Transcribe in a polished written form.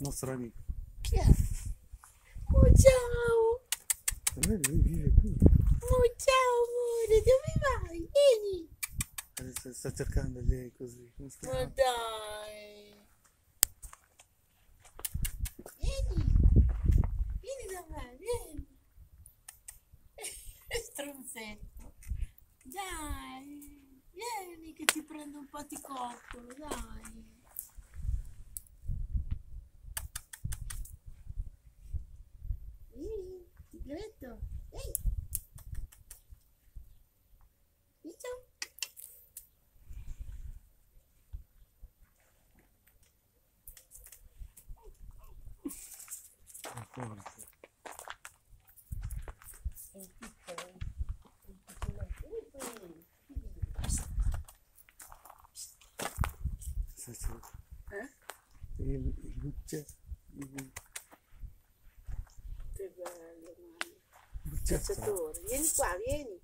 nostro amico. Chi è? Oh, ciao! Lui vive qui. Oh, ciao amore, dove vai? Vieni! Adesso sta cercando lei così. Come si Ma chiama? dai! Vieni! Vieni da me, vieni! Stronzetto! Dai! Vieni che ti prendo un po' di coccolo, dai! Vieni, tigretto! Ehi! Ciao! Forza. È un piccolo, vieni qui! Sì, sì. Il bucce. Che bello, mamma. Bucce. Cacciatore, vieni qua, vieni.